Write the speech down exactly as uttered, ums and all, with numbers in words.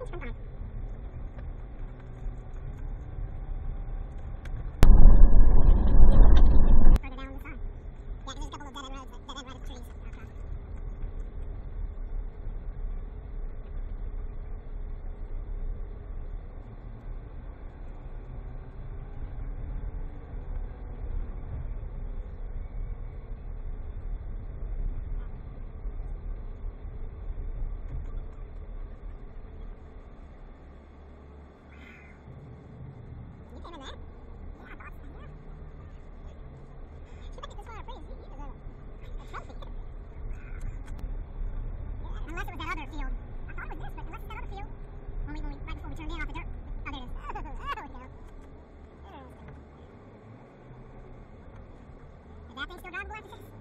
Unless it was that other field. I thought it was this, but unless it's that other field. When we, when we, right before we turned in off the dirt. Oh, there it is. Oh, there we go. There it is. Is that thing still drivable after this?